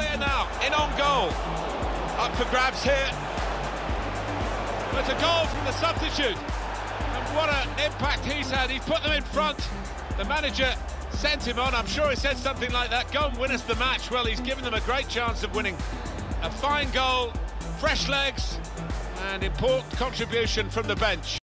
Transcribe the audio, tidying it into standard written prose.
clear now, in on goal. Up for grabs here. But a goal from the substitute. And what an impact he's had. He's put them in front. The manager sent him on. I'm sure he said something like that. Go and win us the match. Well, he's given them a great chance of winning. A fine goal, fresh legs, and important contribution from the bench.